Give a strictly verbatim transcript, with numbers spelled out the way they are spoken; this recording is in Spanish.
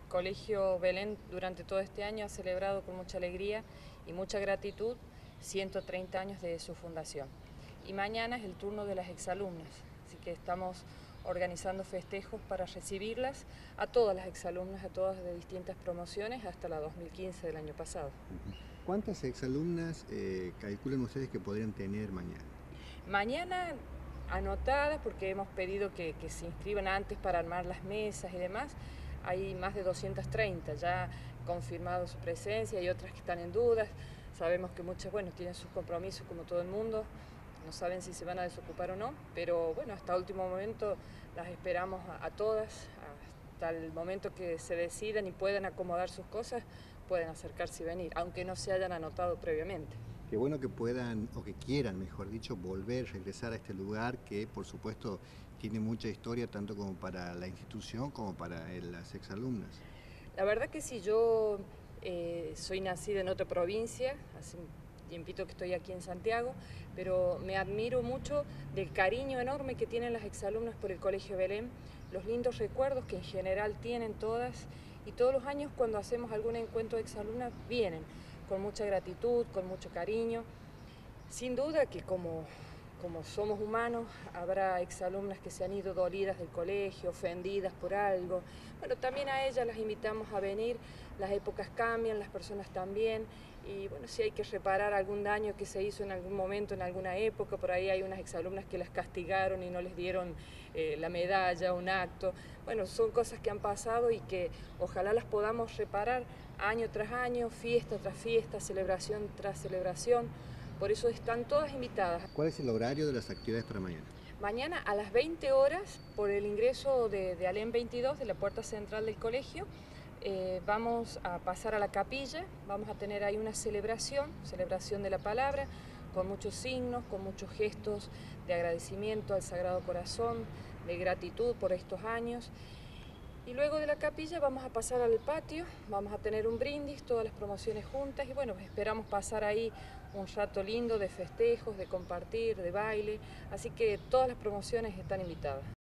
Colegio Belén durante todo este año ha celebrado con mucha alegría y mucha gratitud ciento treinta años de su fundación. Y mañana es el turno de las exalumnas, así que estamos organizando festejos para recibirlas a todas las exalumnas, a todas de distintas promociones, hasta la dos mil quince del año pasado. ¿Cuántas exalumnas eh, calculan ustedes que podrían tener mañana? Mañana anotadas, porque hemos pedido que, que se inscriban antes para armar las mesas y demás, hay más de doscientas treinta ya confirmado su presencia y otras que están en dudas. Sabemos que muchas, bueno, tienen sus compromisos como todo el mundo, no saben si se van a desocupar o no, pero bueno, hasta último momento las esperamos a, a todas, hasta el momento que se decidan y puedan acomodar sus cosas, pueden acercarse y venir, aunque no se hayan anotado previamente. Qué bueno que puedan, o que quieran, mejor dicho, volver, regresar a este lugar que, por supuesto, tiene mucha historia, tanto como para la institución como para eh, las exalumnas. La verdad que sí, yo eh, soy nacida en otra provincia, hace un tiempito que estoy aquí en Santiago, pero me admiro mucho del cariño enorme que tienen las exalumnas por el Colegio Belén, los lindos recuerdos que en general tienen todas, y todos los años cuando hacemos algún encuentro de exalumnas vienen con mucha gratitud, con mucho cariño. Sin duda que como, como somos humanos, habrá exalumnas que se han ido dolidas del colegio, ofendidas por algo. Bueno, también a ellas las invitamos a venir, las épocas cambian, las personas también, y bueno, si hay que reparar algún daño que se hizo en algún momento, en alguna época, por ahí hay unas exalumnas que las castigaron y no les dieron eh, la medalla, un acto. Bueno, son cosas que han pasado y que ojalá las podamos reparar año tras año, fiesta tras fiesta, celebración tras celebración. Por eso están todas invitadas. ¿Cuál es el horario de las actividades para mañana? Mañana a las veinte horas, por el ingreso de, de Alem veintidós, de la puerta central del colegio, eh, vamos a pasar a la capilla, vamos a tener ahí una celebración, celebración de la palabra, con muchos signos, con muchos gestos de agradecimiento al Sagrado Corazón, de gratitud por estos años. Y luego de la capilla vamos a pasar al patio, vamos a tener un brindis, todas las promociones juntas y bueno, esperamos pasar ahí un rato lindo de festejos, de compartir, de baile, así que todas las promociones están invitadas.